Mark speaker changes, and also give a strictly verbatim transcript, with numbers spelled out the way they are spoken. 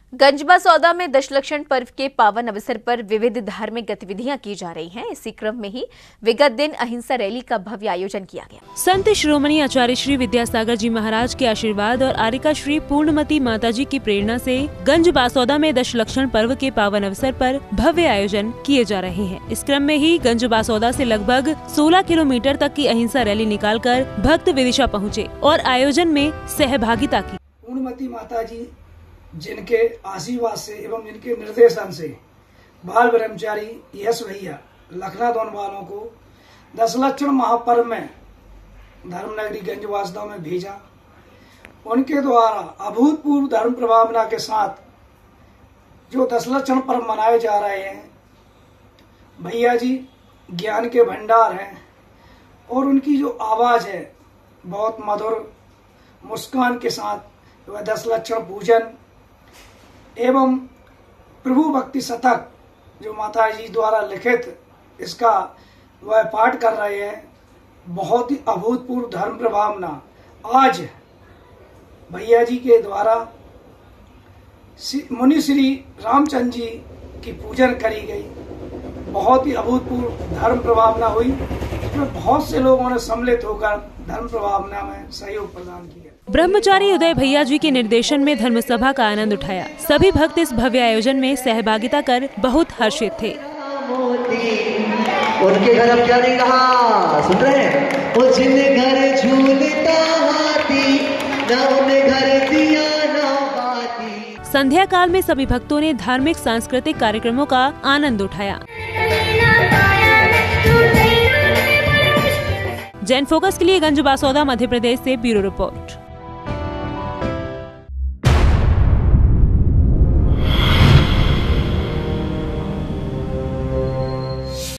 Speaker 1: गंजबासौदा में दशलक्षण पर्व के पावन अवसर पर विविध धार्मिक गतिविधियां की जा रही हैं। इसी क्रम में ही विगत दिन अहिंसा रैली का भव्य आयोजन किया गया।
Speaker 2: संत श्रोमणी आचार्य श्री विद्यासागर जी महाराज के आशीर्वाद और आरिका श्री पूर्णमती माता जी की प्रेरणा से गंजबासौदा में दशलक्षण पर्व के पावन अवसर पर भव्य आयोजन किए जा रहे हैं। इस क्रम में ही गंजबासौदा से लगभग सोलह किलोमीटर तक की अहिंसा रैली निकालकर भक्त विदिशा पहुँचे और आयोजन में सहभागिता की।
Speaker 3: पूर्णमती माता जी जिनके आशीर्वाद से एवं जिनके निर्देशन से बाल ब्रह्मचारी यश भैया लखनादौन वालों को दशलक्षण महापर्व में धर्मनगरी गंजबासौदा में भेजा। उनके द्वारा अभूतपूर्व धर्म प्रभावना के साथ जो दशलक्षण पर्व मनाए जा रहे हैं, भैया जी ज्ञान के भंडार हैं और उनकी जो आवाज़ है बहुत मधुर मुस्कान के साथ वह दशलक्षण पूजन एवं प्रभु भक्ति शतक जो माता जी द्वारा लिखित इसका वह पाठ कर रहे हैं। बहुत ही अभूतपूर्व धर्म प्रभावना आज भैया जी के द्वारा मुनि श्री रामचंद्र जी की पूजन करी गई। बहुत ही अभूतपूर्व धर्म प्रभावना हुई, इसमें बहुत से लोगों ने सम्मिलित होकर धर्म प्रभावना में सहयोग प्रदान किया।
Speaker 2: ब्रह्मचारी उदय भैया जी के निर्देशन में धर्म सभा का आनंद उठाया। सभी भक्त इस भव्य आयोजन में सहभागिता कर बहुत हर्षित थे।
Speaker 4: उनके घर अब क्या नहीं कहा, सुन रहे हैं? वो जिन घर झूलता हाथी, ना उन्हें घर दिया ना बाती।
Speaker 2: संध्या काल में सभी भक्तों ने धार्मिक सांस्कृतिक कार्यक्रमों का आनंद उठाया। जैन फोकस के लिए गंजबासौदा मध्य प्रदेश से ब्यूरो रिपोर्ट।